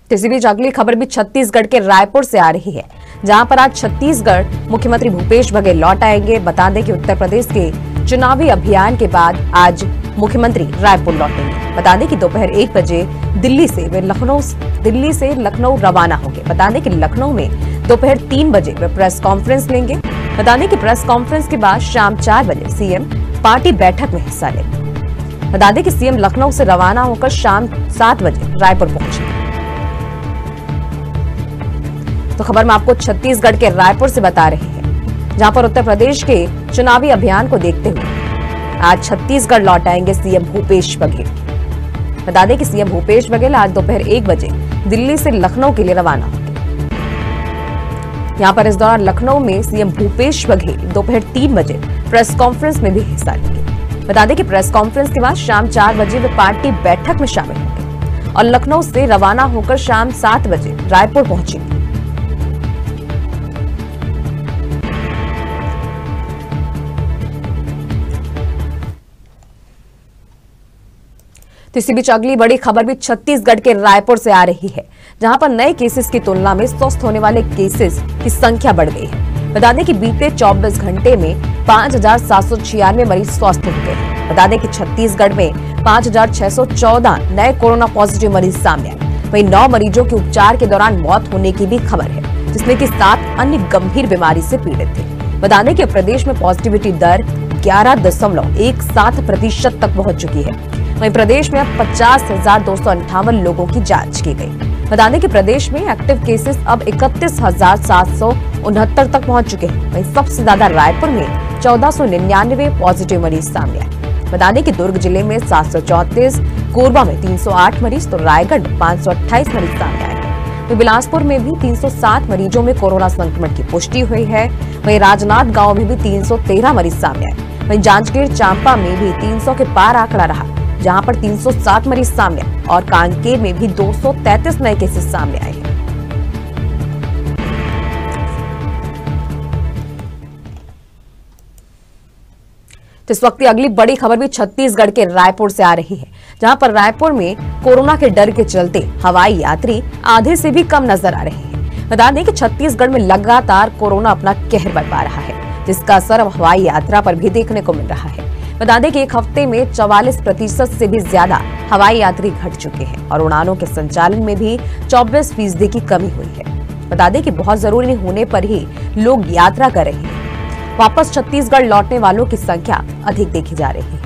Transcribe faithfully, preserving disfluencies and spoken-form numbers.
इसी बीच अगली खबर भी छत्तीसगढ़ के रायपुर से आ रही है, जहां पर आज छत्तीसगढ़ मुख्यमंत्री भूपेश बघेल लौट आएंगे। बता दें कि उत्तर प्रदेश के चुनावी अभियान के बाद आज मुख्यमंत्री रायपुर लौटेंगे। बता दें कि दोपहर एक बजे दिल्ली से वे लखनऊ दिल्ली से लखनऊ रवाना होंगे। बता दें कि लखनऊ में दोपहर तीन बजे वे प्रेस कॉन्फ्रेंस लेंगे। बता दें कि प्रेस कॉन्फ्रेंस के बाद शाम चार बजे सीएम पार्टी बैठक में हिस्सा लेंगे। बता दें कि सीएम लखनऊ से रवाना होकर शाम सात बजे रायपुर पहुंचेंगे। तो खबर में आपको छत्तीसगढ़ के रायपुर से बता रहे हैं, जहां पर उत्तर प्रदेश के चुनावी अभियान को देखते हुए आज छत्तीसगढ़ लौट आएंगे सीएम भूपेश बघेल। बता दें कि सीएम भूपेश बघेल आज दोपहर एक बजे दिल्ली से लखनऊ के लिए रवाना होंगे। यहां पर इस दौरान लखनऊ में सीएम भूपेश बघेल दोपहर तीन बजे प्रेस कॉन्फ्रेंस में भी हिस्सा लेंगे। बता दें कि प्रेस कॉन्फ्रेंस के बाद शाम चार बजे वे पार्टी बैठक में शामिल होंगे और लखनऊ से रवाना होकर शाम सात बजे रायपुर पहुंचेंगे। इसी बीच अगली बड़ी खबर भी छत्तीसगढ़ के रायपुर से आ रही है, जहां पर नए केसेस की तुलना में स्वस्थ होने वाले केसेस की संख्या बढ़ गई है। बता दें कि बीते चौबीस घंटे में पांच हजार सात सौ छियानवे मरीज स्वस्थ हो गए हैं। बता दें कि छत्तीसगढ़ में पांच हजार छह सौ चौदह नए कोरोना पॉजिटिव मरीज सामने आए। वहीं नौ मरीजों की उपचार के दौरान मौत होने की भी खबर है, जिसमें कि सात अन्य गंभीर बीमारी से पीड़ित थे। बता दें कि प्रदेश में पॉजिटिविटी दर ग्यारह दशमलव एक सात प्रतिशत तक पहुंच चुकी है। वहीं प्रदेश में अब पचास हजार दो सौ अंठावन लोगों की जांच की गई। बता दें कि प्रदेश में एक्टिव केसेस अब इकतीस हजार सात सौ उनहत्तर तक पहुंच चुके हैं। वहीं सबसे ज्यादा रायपुर में चौदह सौ निन्यानवे पॉजिटिव मरीज सामने आए। बता दें कि दुर्ग जिले में सात सौ चौंतीस, कोरबा में तीन सौ आठ मरीज तो रायगढ़ में पांच सौ अट्ठाईस मरीज सामने आए। तो बिलासपुर में भी तीन सौ सात मरीजों में कोरोना संक्रमण की पुष्टि हुई है। वहीं राजनांद गांव में भी तीन सौ तेरह मरीज सामने आए। वहीं जांजगीर चांपा में भी तीन सौ के पार आंकड़ा रहा, जहां पर तीन सौ सात मरीज सामने आए और कांकेर में भी दो सौ तैंतीस नए केसेस सामने आए हैं। तो इस वक्त की अगली बड़ी खबर भी छत्तीसगढ़ के रायपुर से आ रही है, जहां पर रायपुर में कोरोना के डर के चलते हवाई यात्री आधे से भी कम नजर आ रहे हैं। बता दें कि छत्तीसगढ़ में लगातार कोरोना अपना कहर बरपा रहा है, जिसका असर अब हवाई यात्रा पर भी देखने को मिल रहा है। बता दें कि एक हफ्ते में चौवालीस प्रतिशत से भी ज्यादा हवाई यात्री घट चुके हैं और उड़ानों के संचालन में भी चौबीस फीसदी की कमी हुई है। बता दें कि बहुत जरूरी होने पर ही लोग यात्रा कर रहे हैं। वापस छत्तीसगढ़ लौटने वालों की संख्या अधिक देखी जा रही है।